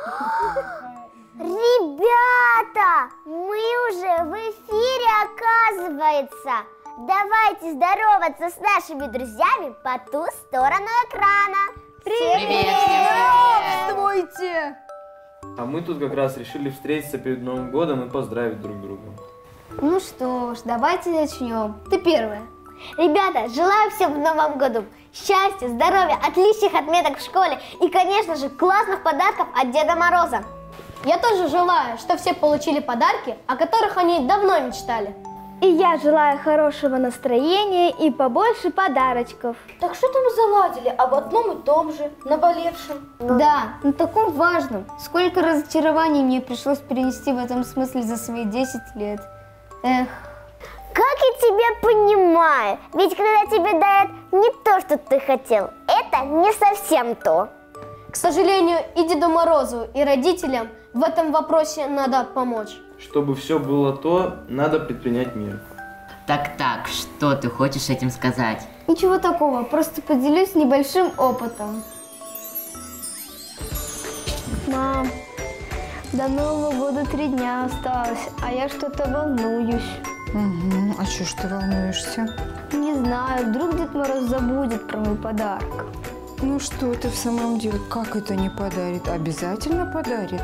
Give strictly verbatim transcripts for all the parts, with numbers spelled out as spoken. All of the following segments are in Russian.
Ребята, мы уже в эфире, оказывается. Давайте здороваться с нашими друзьями по ту сторону экрана. Привет! Здравствуйте! А мы тут как раз решили встретиться перед Новым годом и поздравить друг друга. Ну что ж, давайте начнем. Ты первая. Ребята, желаю всем в новом году счастья, здоровья, отличных отметок в школе и, конечно же, классных подарков от Деда Мороза. Я тоже желаю, что все получили подарки, о которых они давно мечтали. И я желаю хорошего настроения и побольше подарочков. Так что-то мы заладили об одном и том же, наболевшем. Да, на таком важном. Сколько разочарований мне пришлось перенести в этом смысле за свои десять лет. Эх. Как я тебя понимаю, ведь когда тебе дают не то, что ты хотел, это не совсем то. К сожалению, и Деду Морозу, и родителям в этом вопросе надо помочь. Чтобы все было то, надо предпринять меры. Так-так, что ты хочешь этим сказать? Ничего такого, просто поделюсь небольшим опытом. Мам, до Нового года три дня осталось, а я что-то волнуюсь. Угу. А что ж ты волнуешься? Не знаю, вдруг Дед Мороз забудет про мой подарок. Ну что ты в самом деле, как это не подарит? Обязательно подарит.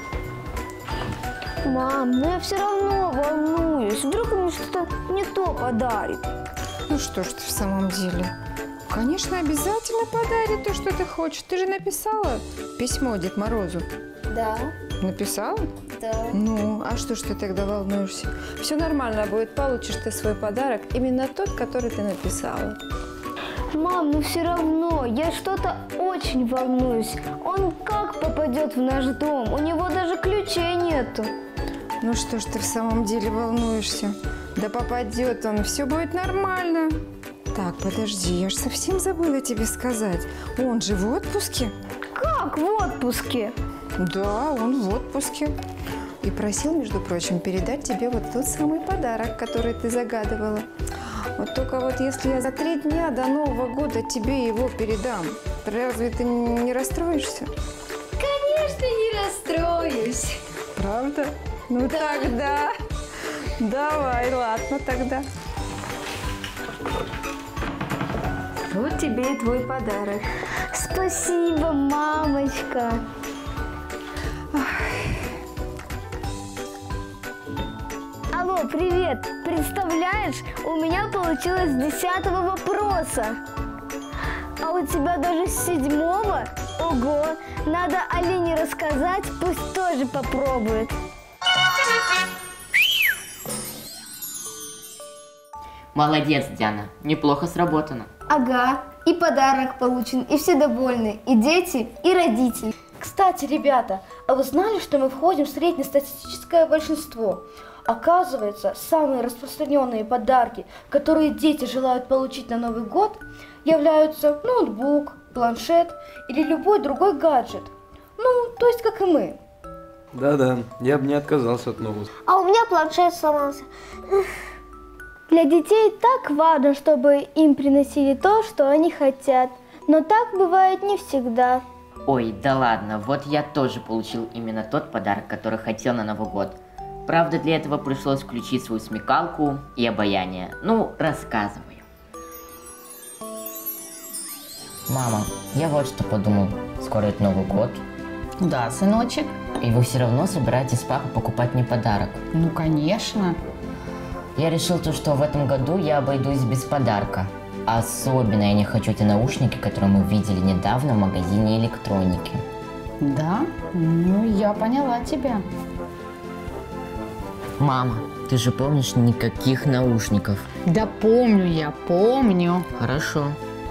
Мам, но я все равно волнуюсь. Вдруг он мне что-то не то подарит. Ну что ж ты в самом деле? Конечно, обязательно подарит то, что ты хочешь. Ты же написала письмо Деду Морозу. Да. Написала? Да. Ну, а что ж ты тогда волнуешься? Все нормально будет, получишь ты свой подарок, именно тот, который ты написала. Мам, ну все равно, я что-то очень волнуюсь. Он как попадет в наш дом? У него даже ключей нету. Ну что ж ты в самом деле волнуешься? Да попадет он, все будет нормально. Так, подожди, я же совсем забыла тебе сказать. Он же в отпуске. Как в отпуске? Да, он в отпуске. И просил, между прочим, передать тебе вот тот самый подарок, который ты загадывала. Вот только вот если я за три дня до Нового года тебе его передам, разве ты не расстроишься? Конечно, не расстроюсь. Правда? Ну да. Тогда давай, ладно тогда. Вот тебе и твой подарок. Спасибо, мамочка. Алло, привет! Представляешь, у меня получилось с десятого вопроса. А у тебя даже с седьмого? Ого! Надо Алине рассказать, пусть тоже попробует. Молодец, Диана, неплохо сработано. Ага, и подарок получен, и все довольны, и дети, и родители. Кстати, ребята, а вы знали, что мы входим в среднестатистическое большинство? Оказывается, самые распространенные подарки, которые дети желают получить на Новый год, являются ноутбук, планшет или любой другой гаджет. Ну, то есть как и мы. Да-да, я бы не отказался от нового. А у меня планшет сломался. Для детей так важно, чтобы им приносили то, что они хотят. Но так бывает не всегда. Ой, да ладно, вот я тоже получил именно тот подарок, который хотел на Новый год. Правда, для этого пришлось включить свою смекалку и обаяние. Ну, рассказываю. Мама, я вот что подумал. Скоро это Новый год. Да, сыночек. И вы все равно собираетесь с папой покупать мне подарок. Ну, конечно. Я решил то, что в этом году я обойдусь без подарка. Особенно я не хочу те наушники, которые мы видели недавно в магазине электроники. Да? Ну, я поняла тебя. Мама, ты же помнишь, никаких наушников? Да помню я, помню. Хорошо.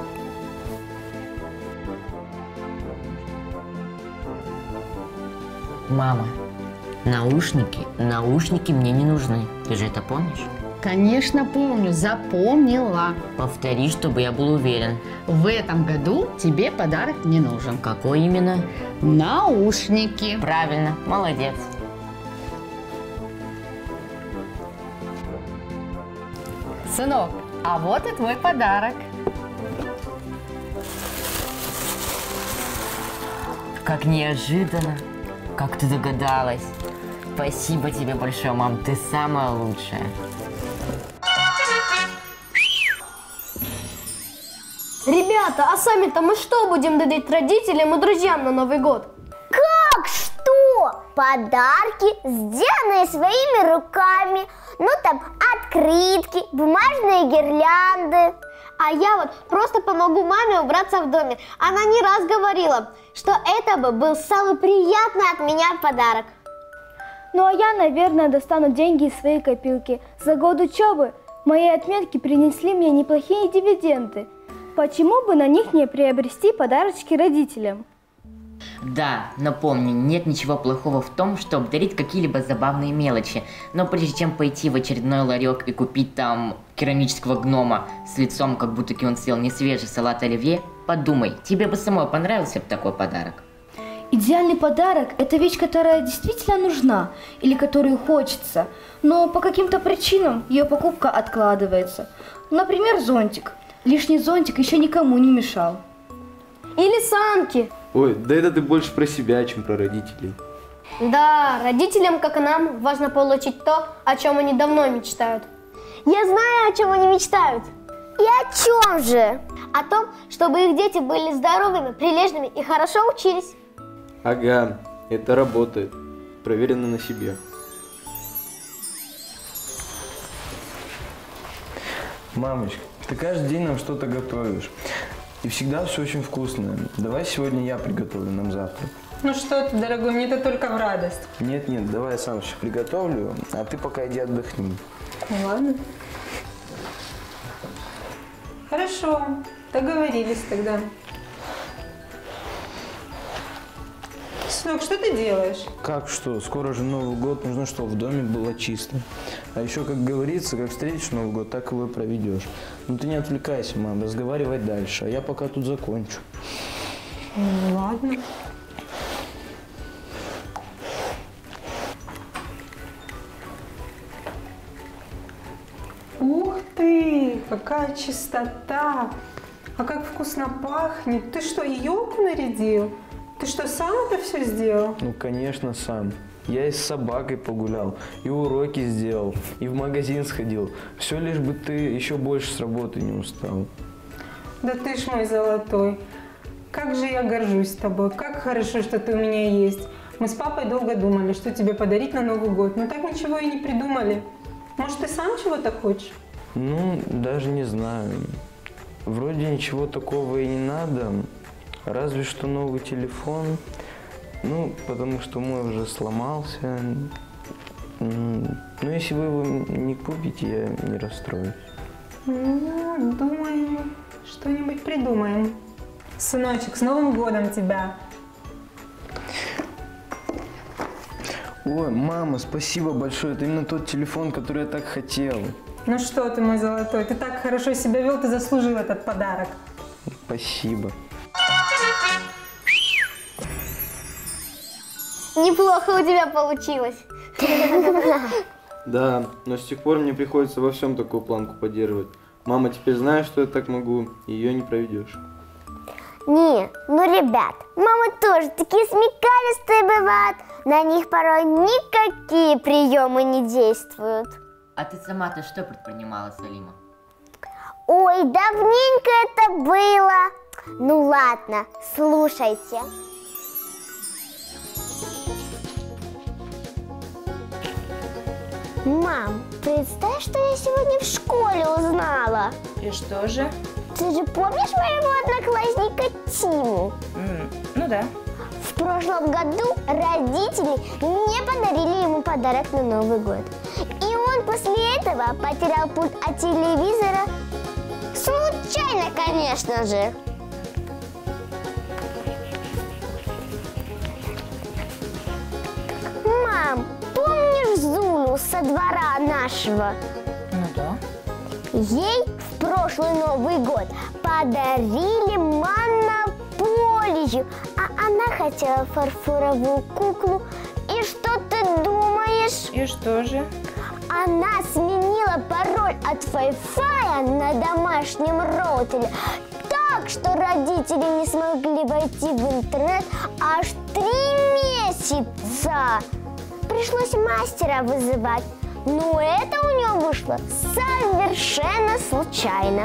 Мама, наушники, наушники мне не нужны. Ты же это помнишь? Конечно, помню, запомнила. Повтори, чтобы я был уверен. В этом году тебе подарок не нужен. Какой именно? Наушники. Правильно, молодец. Сынок, а вот и твой подарок. Как неожиданно. как ты догадалась? Спасибо тебе большое, мам, ты самая лучшая. Ребята, а сами-то мы что будем дарить родителям и друзьям на Новый год? Как что? Подарки, сделанные своими руками. Ну там открытки, бумажные гирлянды. А я вот просто помогу маме убраться в доме. Она не раз говорила, что это бы был самый приятный от меня подарок. Ну а я, наверное, достану деньги из своей копилки. За год учебы мои отметки принесли мне неплохие дивиденды. Почему бы на них не приобрести подарочки родителям? Да, но помни, нет ничего плохого в том, чтобы дарить какие-либо забавные мелочи. Но прежде чем пойти в очередной ларек и купить там керамического гнома с лицом, как будто он съел несвежий салат оливье, подумай, тебе бы самой понравился бы такой подарок. Идеальный подарок – это вещь, которая действительно нужна или которую хочется, но по каким-то причинам ее покупка откладывается. Например, зонтик. Лишний зонтик еще никому не мешал. Или санки. Ой, да это ты больше про себя, чем про родителей. Да, родителям, как и нам, важно получить то, о чем они давно мечтают. Я знаю, о чем они мечтают. И о чем же? О том, чтобы их дети были здоровыми, прилежными и хорошо учились. Ага, это работает. Проверено на себе. Мамочка, ты каждый день нам что-то готовишь. И всегда все очень вкусное. Давай сегодня я приготовлю нам завтрак. Ну что ты, дорогой, мне это только в радость. Нет, нет, давай я сам все приготовлю, а ты пока иди отдохни. Ну ладно. Хорошо, договорились тогда. Сынок, что ты делаешь? Как что? Скоро же Новый год, нужно, чтобы в доме было чисто. А еще, как говорится, как встретишь Новый год, так его и проведешь. Ну ты не отвлекайся, мам, разговаривай дальше, а я пока тут закончу. Ну ладно. Ух ты, какая чистота! А как вкусно пахнет! Ты что, елку нарядил? Ты что, сам это все сделал? Ну, конечно, сам. Я и с собакой погулял, и уроки сделал, и в магазин сходил. Все лишь бы ты еще больше с работы не устал. Да ты ж мой золотой. Как же я горжусь тобой. Как хорошо, что ты у меня есть. Мы с папой долго думали, что тебе подарить на Новый год, но так ничего и не придумали. Может, ты сам чего-то хочешь? Ну, даже не знаю. Вроде ничего такого и не надо. Разве что новый телефон. Ну, потому что мой уже сломался. Ну, если вы его не купите, я не расстроюсь. Ну, думаю, что-нибудь придумаем. Сыночек, с Новым годом тебя! Ой, мама, спасибо большое. Это именно тот телефон, который я так хотел. Ну что ты, мой золотой, ты так хорошо себя вел, ты заслужил этот подарок. Спасибо. Неплохо у тебя получилось. Да, но с тех пор мне приходится во всем такую планку поддерживать. Мама теперь знает, что я так могу, и ее не проведешь. Не, ну ребят, мамы тоже такие смекалистые бывают. На них порой никакие приемы не действуют. А ты сама-то что предпринимала, Салима? Ой, давненько это было. Ну ладно, слушайте. Мам, представь, что я сегодня в школе узнала. И что же? Ты же помнишь моего одноклассника Тиму? М, ну да. В прошлом году родители не подарили ему подарок на Новый год. И он после этого потерял пульт от телевизора. Случайно, конечно же. Мам, помнишь Зулу со двора нашего? Ну да. Ей в прошлый Новый год подарили монополию, а она хотела фарфоровую куклу. И что ты думаешь? И что же? Она сменила пароль от Wi-Fi на домашнем роутере, так что родители не смогли войти в интернет аж три месяца. птица. Пришлось мастера вызывать, но это у него вышло совершенно случайно.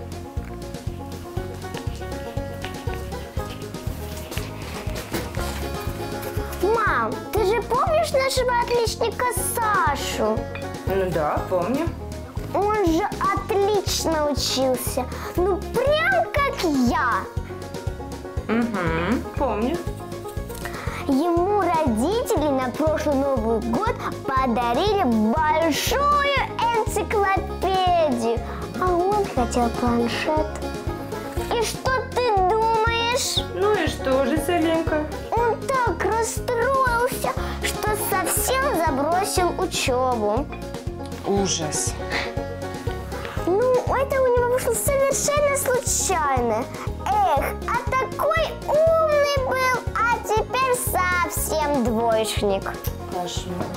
Мам, ты же помнишь нашего отличника Сашу? Ну да, помню. Он же отлично учился, ну прям как я. Угу, помню. Ему родители на прошлый Новый год подарили большую энциклопедию, а он хотел планшет. И что ты думаешь? Ну и что же, Салимка? Он так расстроился, что совсем забросил учебу. Ужас. Ну, это у него вышло совершенно случайно. Эх, а такой умный был, а теперь совсем двоечник. Кошмар.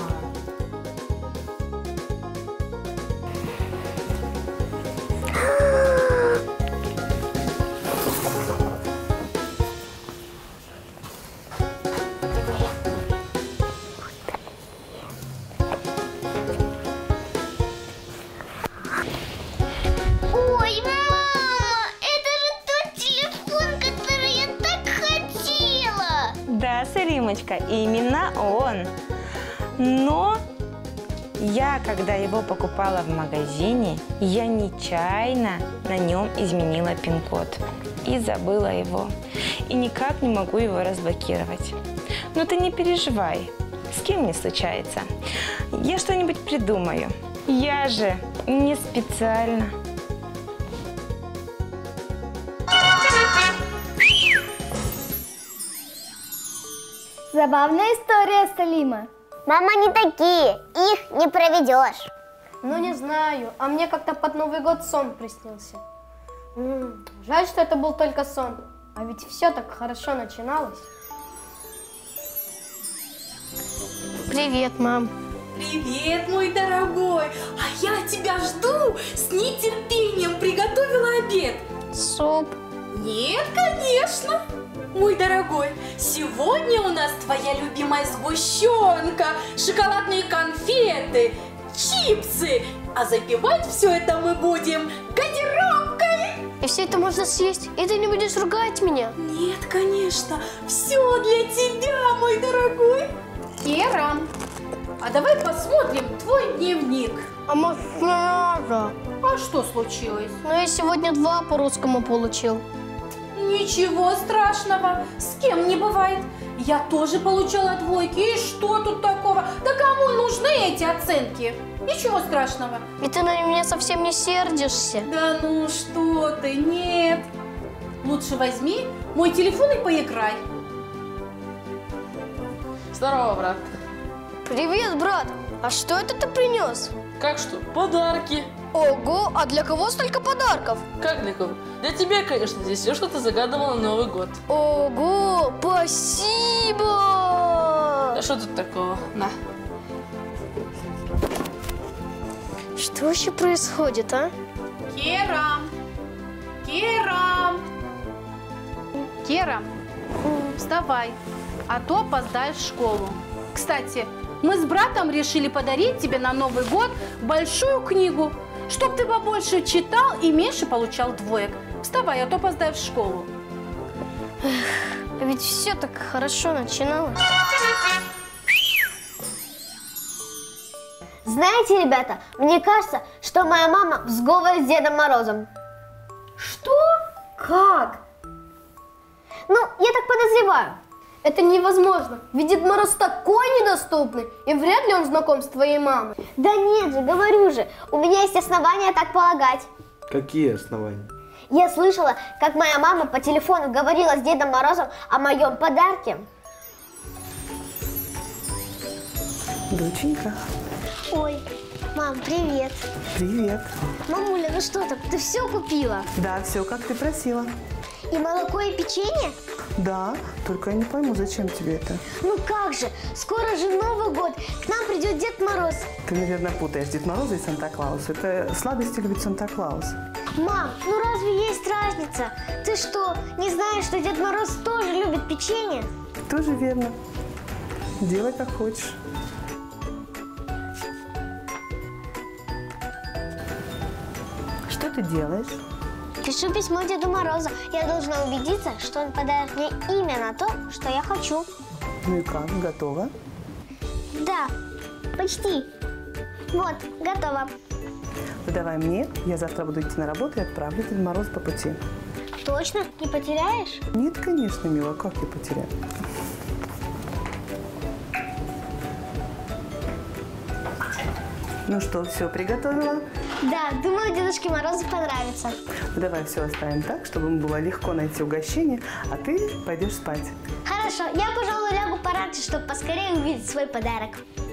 Ой, мама, это же тот телефон, который я так хотела. Да, Салимочка, именно он. Но я, когда его покупала в магазине, я нечаянно на нем изменила пин-код и забыла его. И никак не могу его разблокировать. Но ты не переживай, с кем не случается. Я что-нибудь придумаю. Я же не специально. Забавная история, Салима. Мама, не такие, их не проведешь. Ну, не знаю, а мне как-то под Новый год сон приснился. М, жаль, что это был только сон, а ведь все так хорошо начиналось. Привет, мам. Привет, мой дорогой! А я тебя жду! С нетерпением приготовила обед! Суп. Нет, конечно! Мой дорогой, сегодня у нас твоя любимая сгущенка, шоколадные конфеты, чипсы, а запивать все это мы будем газировкой! И все это можно съесть, и ты не будешь ругать меня? Нет, конечно, все для тебя, мой дорогой! Кира, а давай посмотрим твой дневник. А может, не надо? А что случилось? Ну, я сегодня два по русскому получил. Ничего страшного, с кем не бывает. Я тоже получала двойки, и что тут такого? Да кому нужны эти оценки? Ничего страшного. И ты на меня совсем не сердишься? Да ну что ты, нет. Лучше возьми мой телефон и поиграй. Здорово, брат. Привет, брат. А что это ты принес? Как что? Подарки. Ого, а для кого столько подарков? Как для кого? Для тебя, конечно, здесь все, что ты загадывала на Новый год. Ого, спасибо! А что тут такого? На. Что вообще происходит, а? Кира! Кира! Кира, вставай, а то опоздаешь в школу. Кстати, мы с братом решили подарить тебе на Новый год большую книгу, чтоб ты побольше читал и меньше получал двоек. Вставай, а то опоздаешь в школу. Эх, ведь все так хорошо начиналось. Знаете, ребята, мне кажется, что моя мама в сговоре с Дедом Морозом. Что? Как? Ну, я так подозреваю. Это невозможно, ведь Дед Мороз такой недоступный, и вряд ли он знаком с твоей мамой. Да нет же, говорю же, у меня есть основания так полагать. Какие основания? Я слышала, как моя мама по телефону говорила с Дедом Морозом о моем подарке. Доченька. Ой, мам, привет. Привет. Мамуля, ну что там, ты все купила? Да, все, как ты просила. И молоко, и печенье? Да, только я не пойму, зачем тебе это? Ну как же, скоро же Новый год, к нам придет Дед Мороз. Ты, наверное, путаешь Дед Мороза и Санта-Клауса. Это сладости любит Санта-Клаус. Мам, ну разве есть разница? Ты что, не знаешь, что Дед Мороз тоже любит печенье? Тоже верно. делай как хочешь. Что ты делаешь? Пишу письмо Деду Морозу. Я должна убедиться, что он подарит мне именно то, что я хочу. Ну и как, готово? Да, почти. Вот, готово. Ну давай мне, я завтра буду идти на работу и отправлю Деда Мороза по пути. Точно? Не потеряешь? Нет, конечно, мила, как я потеряю? Ну что, все приготовила? Да, думаю, Дедушке Морозу понравится. Ну, давай все оставим так, чтобы ему было легко найти угощение, а ты пойдешь спать. Хорошо, я, пожалуй, лягу пораньше, чтобы поскорее увидеть свой подарок.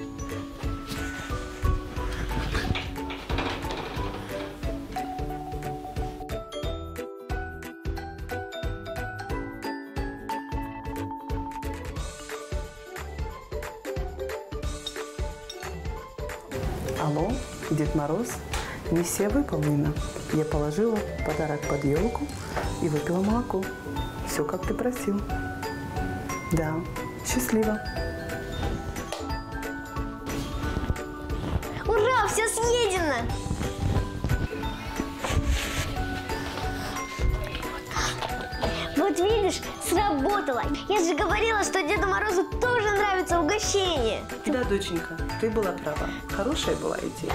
Алло, Дед Мороз, миссия выполнена. Я положила подарок под елку и выпила молоко. Все, как ты просил. Да, счастливо. Ура, все съедено! Вот видишь, сработало. Я же говорила, что Деду Морозу тоже нравится угощение. Да, доченька, ты была права. Хорошая была идея.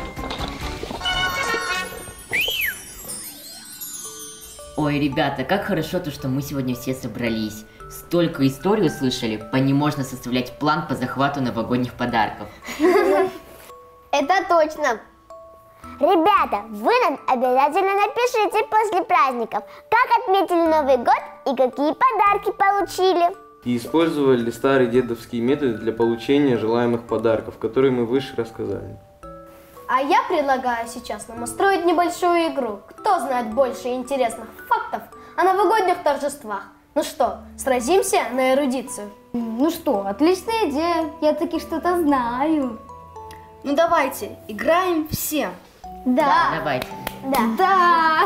Ой, ребята, как хорошо то, что мы сегодня все собрались. Столько историй услышали, по ним можно составлять план по захвату новогодних подарков. Это точно. Ребята, вы нам обязательно напишите после праздников, как отметили Новый год и какие подарки получили. И использовали ли старые дедовские методы для получения желаемых подарков, которые мы выше рассказали. А я предлагаю сейчас нам устроить небольшую игру. Кто знает больше интересных фактов о новогодних торжествах? Ну что, сразимся на эрудицию? Ну что, отличная идея. Я таки что-то знаю. Ну давайте, играем все. Да. Давайте. Да. Да.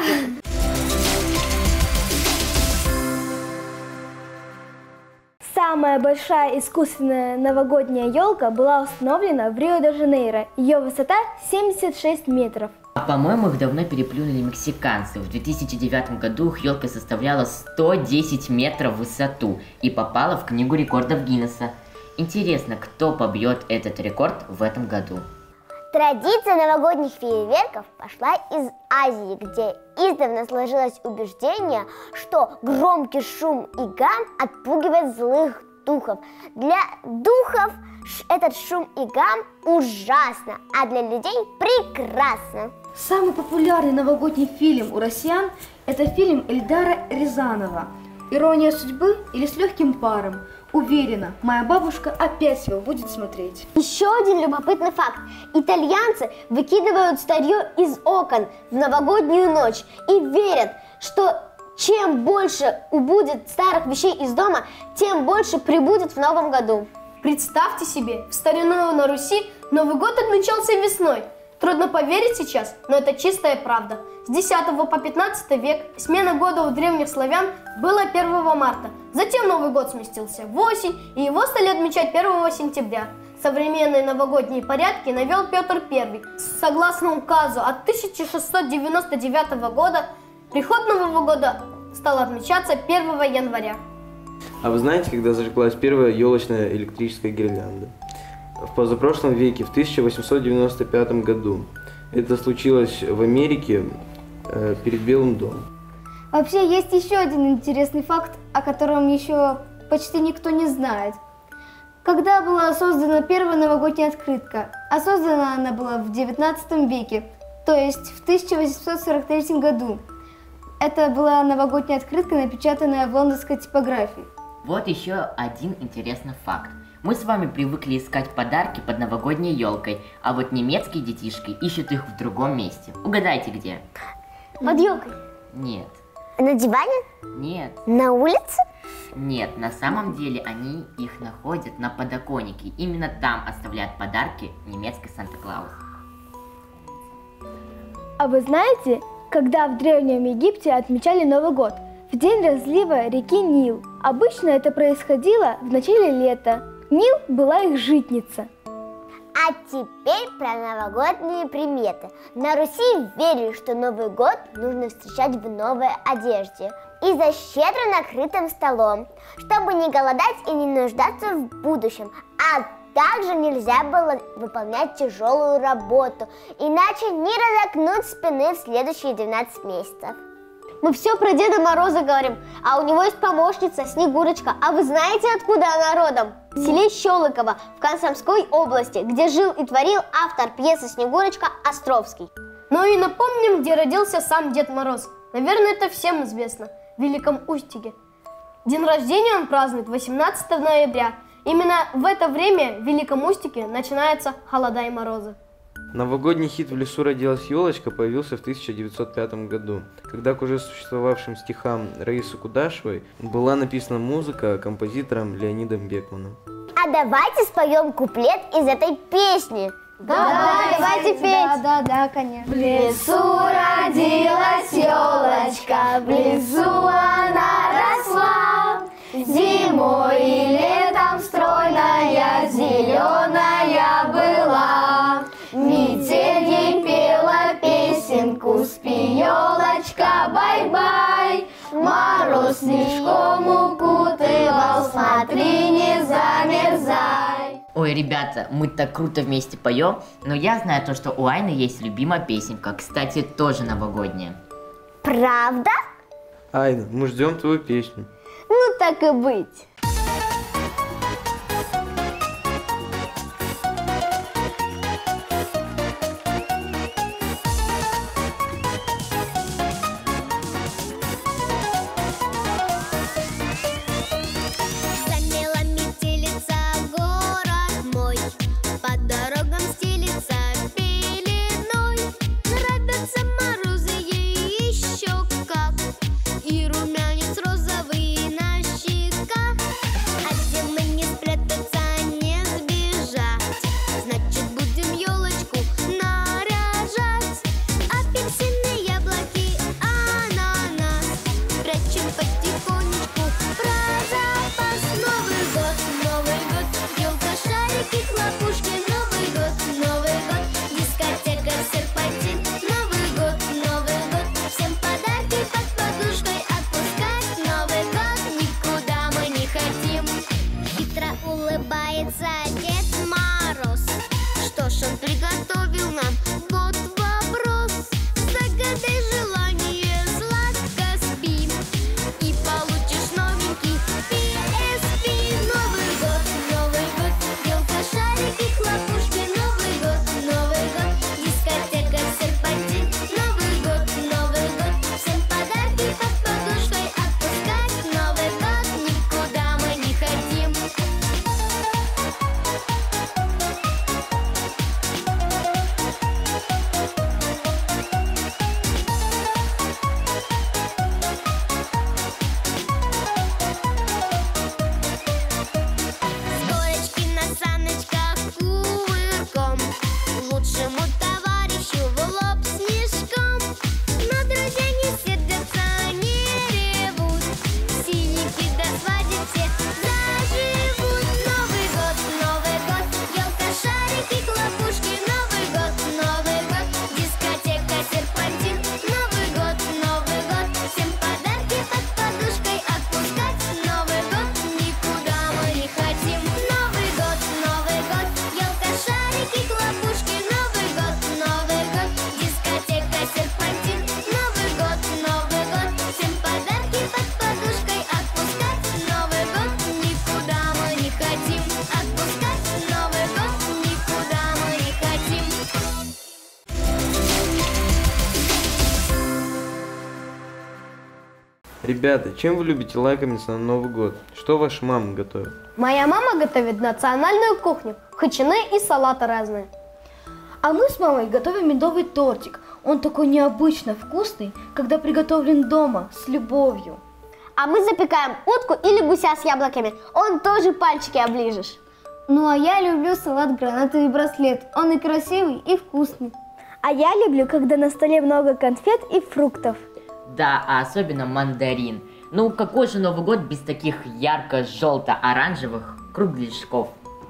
Самая большая искусственная новогодняя елка была установлена в Рио-де-Жанейро. Ее высота семьдесят шесть метров. А по-моему, их давно переплюнули мексиканцы. В две тысячи девятом году их елка составляла сто десять метров в высоту и попала в книгу рекордов Гиннесса. Интересно, кто побьет этот рекорд в этом году? Традиция новогодних фейерверков пошла из Азии, где издавна сложилось убеждение, что громкий шум и гам отпугивает злых духов. Для духов этот шум и гам ужасно, а для людей прекрасно. Самый популярный новогодний фильм у россиян – это фильм Эльдара Рязанова «Ирония судьбы» или «С легким паром». Уверена, моя бабушка опять его будет смотреть. Еще один любопытный факт. Итальянцы выкидывают старье из окон в новогоднюю ночь и верят, что чем больше убудет старых вещей из дома, тем больше прибудет в новом году. Представьте себе, в старину на Руси Новый год отмечался весной. Трудно поверить сейчас, но это чистая правда. С десятого по пятнадцатый век смена года у древних славян была первого марта. Затем Новый год сместился в осень, и его стали отмечать первого сентября. Современные новогодние порядки навел Петр Первый. Согласно указу от тысяча шестьсот девяносто девятого года, приход Нового года стал отмечаться первого января. А вы знаете, когда зажглась первая елочная электрическая гирлянда? В позапрошлом веке, в тысяча восемьсот девяносто пятом году. Это случилось в Америке э, перед Белым домом. Вообще есть еще один интересный факт, о котором еще почти никто не знает. Когда была создана первая новогодняя открытка? А создана она была в девятнадцатом веке, то есть в тысяча восемьсот сорок третьем году. Это была новогодняя открытка, напечатанная в лондонской типографии. Вот еще один интересный факт. Мы с вами привыкли искать подарки под новогодней елкой, а вот немецкие детишки ищут их в другом месте. Угадайте, где? Под елкой? Нет. На диване? Нет. На улице? Нет, на самом деле они их находят на подоконнике. Именно там оставляют подарки немецкий Санта-Клаус. А вы знаете, когда в Древнем Египте отмечали Новый год? В день разлива реки Нил. Обычно это происходило в начале лета. Нил была их житница. А теперь про новогодние приметы. На Руси верили, что Новый год нужно встречать в новой одежде и за щедро накрытым столом, чтобы не голодать и не нуждаться в будущем. А также нельзя было выполнять тяжелую работу, иначе не разогнуть спины в следующие двенадцать месяцев. Мы все про Деда Мороза говорим, а у него есть помощница Снегурочка. А вы знаете, откуда она родом? В селе Щелыково в Комсомольской области, где жил и творил автор пьесы «Снегурочка» Островский. Ну и напомним, где родился сам Дед Мороз. Наверное, это всем известно. В Великом Устюге. День рождения он празднует восемнадцатого ноября. Именно в это время в Великом Устюге начинаются холода и морозы. Новогодний хит «В лесу родилась елочка» появился в тысяча девятьсот пятом году, когда к уже существовавшим стихам Раисы Кудашевой была написана музыка композитором Леонидом Бекманом. А давайте споем куплет из этой песни. Да, да, давайте петь. Да, да, да, конечно. В лесу родилась елочка, в лесу она росла. Зимой и летом стройная, зеленая была. Метель ей пела песенку, спи, елочка, бай-бай. Мороз снежком укутывал, смотри, не замерзай. Ой, ребята, мы так круто вместе поем, но я знаю то, что у Айны есть любимая песенка, кстати, тоже новогодняя. Правда? Айна, мы ждем твою песню. Ну так и быть. Ребята, чем вы любите лакомиться на Новый год? Что ваша мама готовит? Моя мама готовит национальную кухню, хачины и салаты разные. А мы с мамой готовим медовый тортик. Он такой необычно вкусный, когда приготовлен дома, с любовью. А мы запекаем утку или гуся с яблоками. Он тоже пальчики оближешь. Ну а я люблю салат гранатовый браслет. Он и красивый, и вкусный. А я люблю, когда на столе много конфет и фруктов. Да, а особенно мандарин. Ну какой же Новый год без таких ярко-желто-оранжевых кругляшков.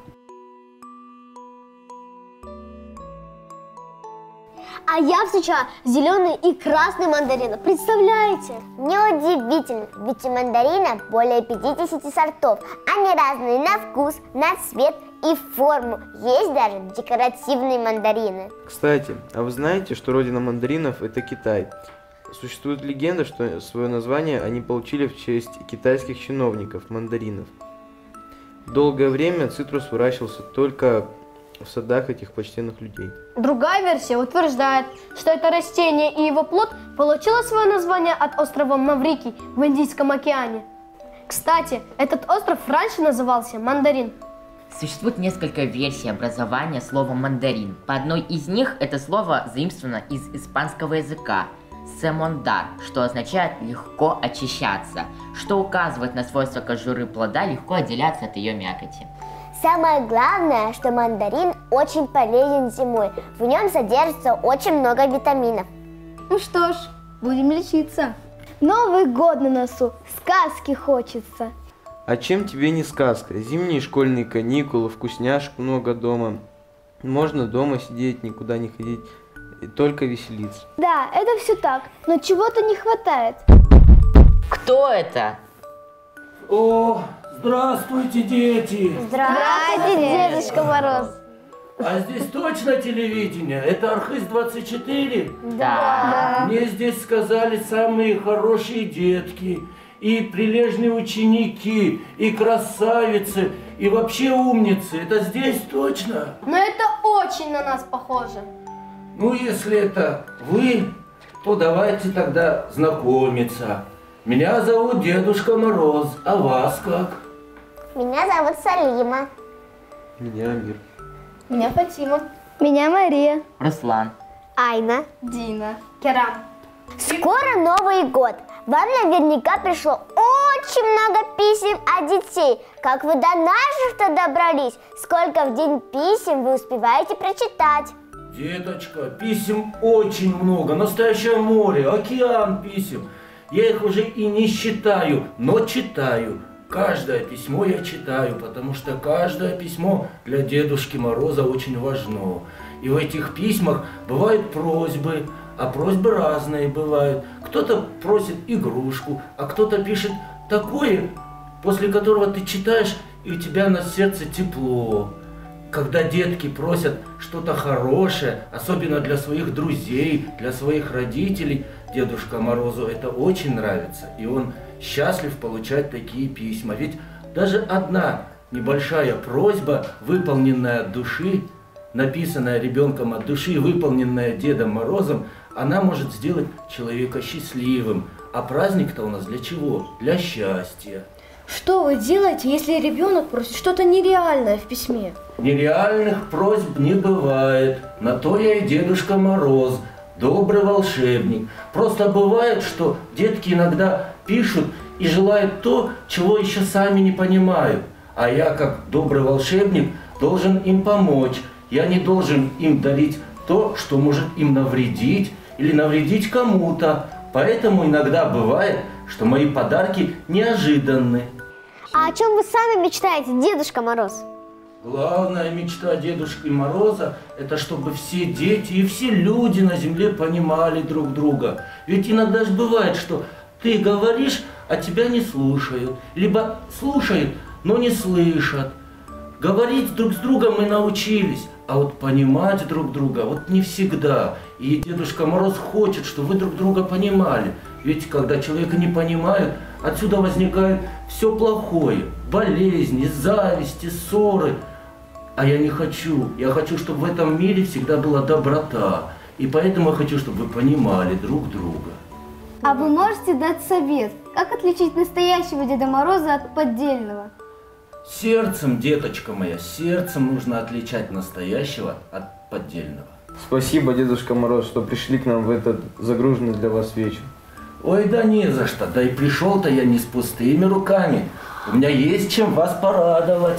А я встречаю зеленый и красный мандарины. Представляете? Неудивительно, ведь у мандарина более пятидесяти сортов. Они разные на вкус, на цвет и форму. Есть даже декоративные мандарины. Кстати, а вы знаете, что родина мандаринов – это Китай? Существует легенда, что свое название они получили в честь китайских чиновников – мандаринов. Долгое время цитрус выращивался только в садах этих почтенных людей. Другая версия утверждает, что это растение и его плод получило свое название от острова Маврикий в Индийском океане. Кстати, этот остров раньше назывался Мандарин. Существует несколько версий образования слова «мандарин». По одной из них это слово заимствовано из испанского языка «семондар», что означает «легко очищаться», что указывает на свойство кожуры плода легко отделяться от ее мякоти. Самое главное, что мандарин очень полезен зимой. В нем содержится очень много витаминов. Ну что ж, будем лечиться. Новый год на носу, сказки хочется. А чем тебе не сказка? Зимние школьные каникулы, вкусняшек много дома. Можно дома сидеть, никуда не ходить, и только веселиться. Да, это все так, но чего-то не хватает. Кто это? О, здравствуйте, дети! Здравствуйте, Дедушка Мороз! А здесь точно телевидение? Это Архыз двадцать четыре? Да. Мне здесь сказали самые хорошие детки, и прилежные ученики, и красавицы, и вообще умницы. Это здесь точно? Но это очень на нас похоже. Ну, если это вы, то давайте тогда знакомиться. Меня зовут Дедушка Мороз, а вас как? Меня зовут Салима. Меня Амир. Меня Фатима. Меня Мария. Руслан. Айна. Дина. Керам. Скоро Новый год. Вам наверняка пришло очень много писем от детей. Как вы до наших-то добрались? Сколько в день писем вы успеваете прочитать? Деточка, писем очень много, настоящее море, океан писем. Я их уже и не считаю, но читаю. Каждое письмо я читаю, потому что каждое письмо для Дедушки Мороза очень важно. И в этих письмах бывают просьбы, а просьбы разные бывают. Кто-то просит игрушку, а кто-то пишет такое, после которого ты читаешь, и у тебя на сердце тепло. Когда детки просят что-то хорошее, особенно для своих друзей, для своих родителей, Дедушка Морозу это очень нравится, и он счастлив получать такие письма. Ведь даже одна небольшая просьба, выполненная от души, написанная ребенком от души, выполненная Дедом Морозом, она может сделать человека счастливым. А праздник-то у нас для чего? Для счастья. Что вы делаете, если ребенок просит что-то нереальное в письме? Нереальных просьб не бывает. На то я и Дедушка Мороз, добрый волшебник. Просто бывает, что детки иногда пишут и желают то, чего еще сами не понимают. А я, как добрый волшебник, должен им помочь. Я не должен им дарить то, что может им навредить или навредить кому-то. Поэтому иногда бывает, что мои подарки неожиданны. А о чем вы сами мечтаете, Дедушка Мороз? Главная мечта Дедушки Мороза – это чтобы все дети и все люди на земле понимали друг друга. Ведь иногда же бывает, что ты говоришь, а тебя не слушают. Либо слушают, но не слышат. Говорить друг с другом мы научились, а вот понимать друг друга вот не всегда. И Дедушка Мороз хочет, чтобы вы друг друга понимали. Ведь когда человека не понимают, отсюда возникает все плохое. Болезни, зависти, ссоры. А я не хочу. Я хочу, чтобы в этом мире всегда была доброта. И поэтому я хочу, чтобы вы понимали друг друга. А вы можете дать совет, как отличить настоящего Деда Мороза от поддельного? Сердцем, деточка моя, сердцем нужно отличать настоящего от поддельного. Спасибо, Дедушка Мороз, что пришли к нам в этот загруженный для вас вечер. Ой, да не за что. Да и пришел-то я не с пустыми руками. У меня есть чем вас порадовать.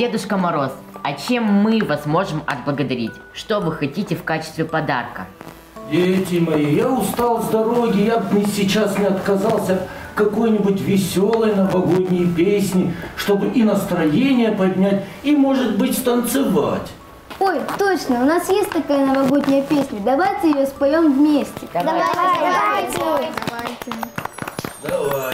Дедушка Мороз, а чем мы вас можем отблагодарить? Что вы хотите в качестве подарка? Дети мои, я устал с дороги, я бы сейчас не отказался какой-нибудь веселой новогодней песни, чтобы и настроение поднять, и, может быть, станцевать. Ой, точно, у нас есть такая новогодняя песня. Давайте ее споем вместе. Давайте. Давайте. Давайте. Давайте.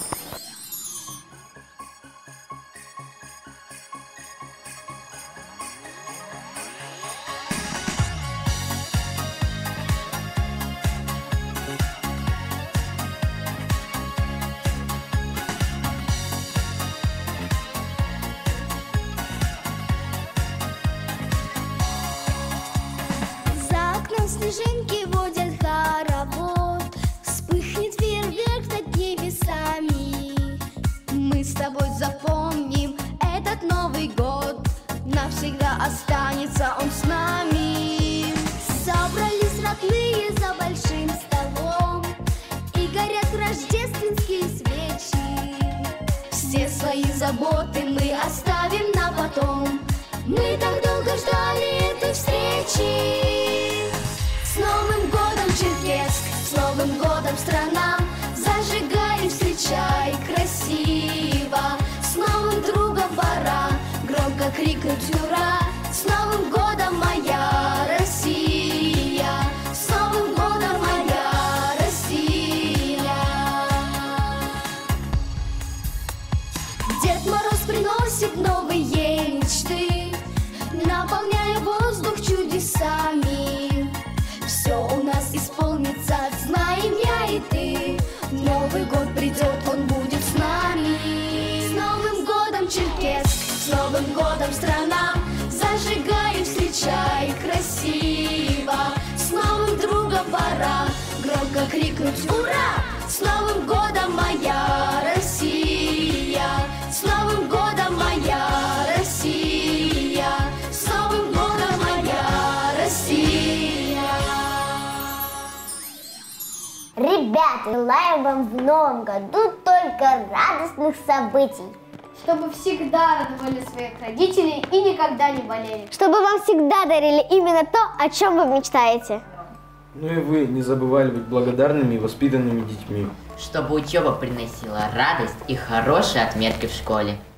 Снежинки водят хоровод, вспыхнет фейерверк над небесами. Мы с тобой запомним этот Новый год, навсегда останется он с нами. Собрались родные за большим столом, и горят рождественские свечи. Все свои заботы мы оставим на потом, мы так долго ждали этой встречи. С Новым годом, Черкесск, с Новым годом, страна! Зажигай и встречай красиво. С новым другом пора громко крикнуть ура! С Новым годом, моя Россия! С Новым годом, моя Россия! Дед Мороз приносит новые мечты, наполняя воздух чудесами. Все у нас исполнится, знаем я и ты. Новый год придет, он будет с нами. С Новым годом, Черкесск, с Новым годом, страна! Зажигай и встречай красиво. С новым другом пора громко крикнуть ура! С Новым годом, моя Россия! С Новым годом, моя Россия! С Новым годом, моя Россия! Ребята, желаю вам в новом году только радостных событий. Чтобы всегда радовали своих родителей и никогда не болели. Чтобы вам всегда дарили именно то, о чем вы мечтаете. Ну и вы не забывали быть благодарными и воспитанными детьми. Чтобы учеба приносила радость и хорошие отметки в школе.